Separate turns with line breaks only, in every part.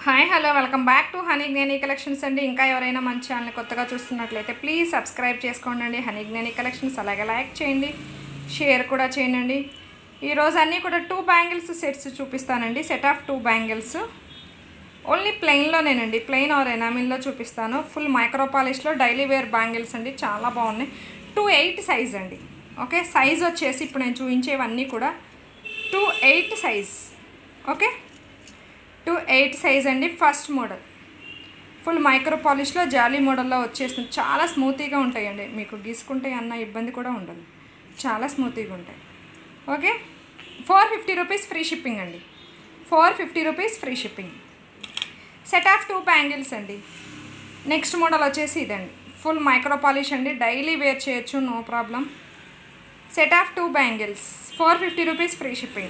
Hi hello welcome back to Honey Gnani collections అండి. ఇంకా ఎవరైనా మన ఛానల్ని కొత్తగా చూస్తున్నట్లయితే ప్లీజ్ సబ్స్క్రైబ్ చేసుకోండి. హనీ జ్ఞాని కలెక్షన్స్ అలాగే లైక్ చేయండి, షేర్ కూడా చేయండి. ఈరోజు అన్నీ కూడా 2 బ్యాంగిల్స్ సెట్స్ చూపిస్తానండి. సెట్ ఆఫ్ 2 బ్యాంగిల్స్ ఓన్లీ ప్లెయిన్లోనేనండి, ప్లెయిన్ ఆర్ ఎనామిల్లో చూపిస్తాను. ఫుల్ మైక్రో పాలిష్లో డైలీ వేర్ బ్యాంగిల్స్ అండి, చాలా బాగున్నాయి. 2/8 సైజ్ అండి. ఓకే, సైజ్ వచ్చేసి ఇప్పుడు నేను చూపించేవన్నీ కూడా 2/8 సైజ్. ఓకే, 2/8 సైజ్ అండి. ఫస్ట్ మోడల్ ఫుల్ మైక్రో పాలిష్లో జాలీ మోడల్లో వచ్చేస్తుంది. చాలా స్మూతీగా ఉంటాయండి, మీకు గీసుకుంటే అన్న ఇబ్బంది కూడా ఉండదు, చాలా స్మూతీగా ఉంటాయి. ఓకే, 450 రూపీస్ ఫ్రీ షిప్పింగ్ అండి. 450 rupees free shipping. Set of 2 bangles అండి. నెక్స్ట్ మోడల్ వచ్చేసి ఇదండి, ఫుల్ మైక్రో పాలిష్ అండి, డైలీ వేర్ చేయొచ్చు, no problem. Set of 2 bangles 450 rupees free shipping.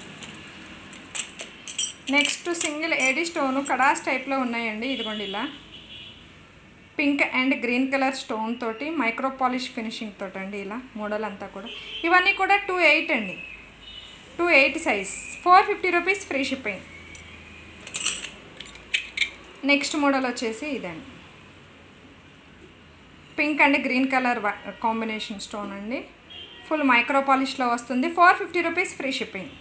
Next single AD stone కడాస్ టైప్లో ఉన్నాయండి. ఇదిగోండి ఇలా pink and green colour stone తోటి మైక్రో పాలిష్ ఫినిషింగ్ తోటి అండి, ఇలా మోడల్ అంతా కూడా. ఇవన్నీ కూడా 2/8 అండి, 2/8 size. 450 rupees free shipping. Next model వచ్చేసి ఇదండి, pink and green colour combination stone అండి, ఫుల్ మైక్రో పాలిష్లో వస్తుంది. 450 రూపీస్ ఫ్రీ షిప్పింగ్.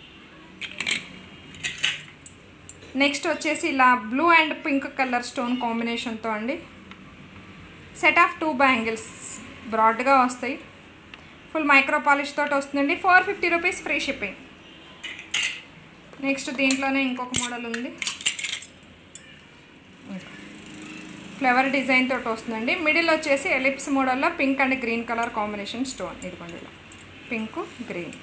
నెక్స్ట్ వచ్చేసి ఇలా blue and pink colour stone కాంబినేషన్తో అండి. సెట్ ఆఫ్ 2 బ్యాంగిల్స్ బ్రాడ్గా వస్తాయి, ఫుల్ మైక్రో పాలిష్ తోటి వస్తుందండి. 450 రూపీస్ ఫ్రీ షిప్పింగ్. నెక్స్ట్ దీంట్లోనే ఇంకొక మోడల్ ఉంది, ఫ్లవర్ డిజైన్ తోటి వస్తుందండి. మిడిల్ వచ్చేసి ఎలిప్స్ మోడల్లో pink and green colour combination stone. ఇదిగోండి ఇలా pink green.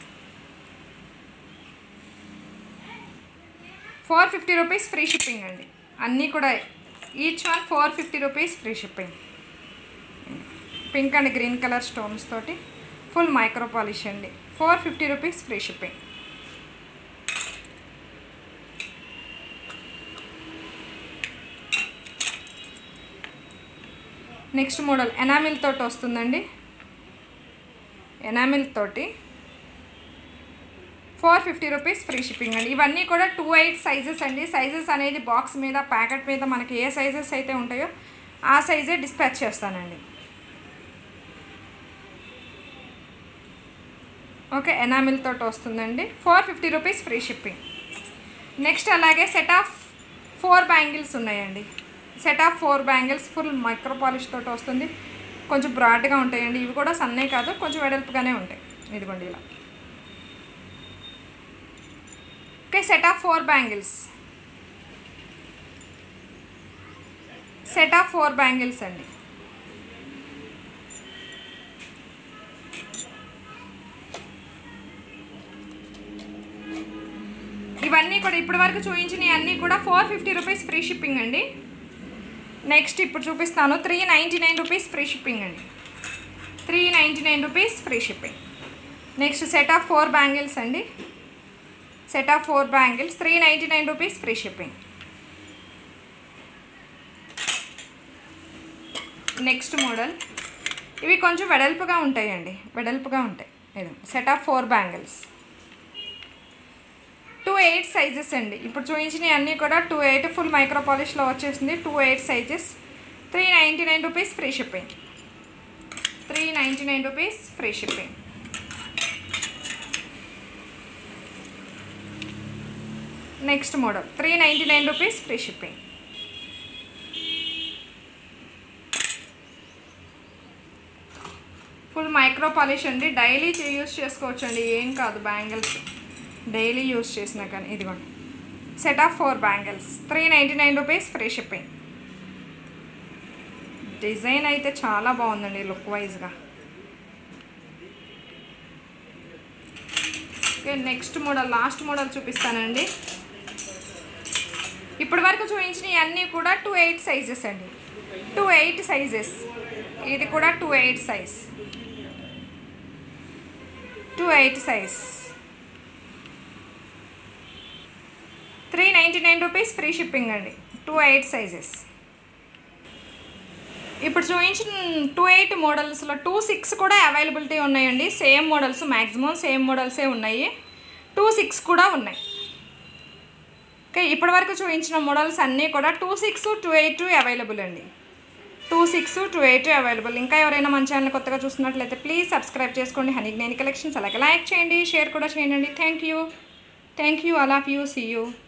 450 rupees free shipping అండి. అన్నీ కూడా each one 450 rupees free shipping. Pink and green colour stones తోటి ఫుల్ మైక్రో పాలిష్ అండి. 450 rupees free shipping. Next model enamel తోటి వస్తుందండి, ఎనామిల్ తోటి 450 రూపీస్ ఫ్రీ షిప్పింగ్ అండి. ఇవన్నీ కూడా 2/8 సైజెస్ అండి. సైజెస్ అనేది బాక్స్ మీద ప్యాకెట్ మీద మనకి ఏ సైజెస్ అయితే ఉంటాయో ఆ సైజే డిస్పాచ్ చేస్తానండి. ఓకే, ఎనామిల్ తోటి వస్తుందండి. 450 రూపీస్ ఫ్రీ షిప్పింగ్. నెక్స్ట్ అలాగే సెట్ ఆఫ్ 4 బ్యాంగిల్స్ ఉన్నాయండి. Set of 4 bangles full micro polish తోటి వస్తుంది. కొంచెం బ్రాడ్గా ఉంటాయండి, ఇవి కూడా సన్నే కాదు, కొంచెం వెడల్పుగానే ఉంటాయి. ఇదిగోండి ఇలా. Okay, set of 4 bangles. Set of 4 bangles అండి. ఇవన్నీ కూడా ఇప్పటి వరకు చూపించినవి అన్నీ కూడా 450 రూపీస్ ఫ్రీ షిప్పింగ్ అండి. నెక్స్ట్ ఇప్పుడు చూపిస్తాను 399 రూపీస్ ఫ్రీ షిప్పింగ్ అండి. 399 rupees free shipping. Next set of 4 bangles అండి. Set of 4 bangles 399 rupees free shipping. Next model ఇవి కొంచెం వెడల్పుగా ఉంటాయండి, వెడల్పుగా ఉంటాయి. ఇది సెట్ ఆఫ్ 4 బ్యాంగిల్స్ 2/8 సైజెస్ అండి. ఇప్పుడు చూపించినవి అన్నీ కూడా 2/8 ఫుల్ మైక్రో పాలిష్లో వచ్చేసింది. 2/8 sizes 399 rupees free shipping. 399 rupees free shipping. Next model 399 rupees free shipping. Full micro polish అండి, డైలీ యూస్ చేసుకోవచ్చు అండి, ఏం కాదు బ్యాంగిల్స్ డైలీ యూస్ చేసినా కానీ. ఇదిగోండి set of 4 bangles 399 rupees free shipping. Design అయితే చాలా బాగుందండి లుక్ వైజ్గా. Okay, next model last model చూపిస్తానండి. ఇప్పటి వరకు చూపించినవి అన్నీ కూడా 2/8 సైజెస్ అండి, 2/8 సైజెస్. ఇది కూడా 2/8 size, 2/8 size. 399 rupees free shipping అండి. 2/8 సైజెస్. ఇప్పుడు చూపించిన 2/8 మోడల్స్లో 2/6 కూడా అవైలబిలిటీ ఉన్నాయండి. సేమ్ మోడల్స్, మ్యాక్సిమం సేమ్ మోడల్సే ఉన్నాయి. 2/6 కూడా ఉన్నాయి. ఓకే, ఇప్పటివరకు చూపించిన మోడల్స్ అన్నీ కూడా 26, 282 అవైలబుల్ అండి. 26, 282 అవైలబుల్. ఇంకా ఎవరైనా మన ఛానల్ కొత్తగా చూస్తున్నట్లయితే ప్లీజ్ సబ్స్క్రైబ్ చేసుకోండి హనీగ్నేని కలెక్షన్స్. అలాగే లైక్ చేయండి, షేర్ కూడా చేయండి. Thank you. I love you. See you.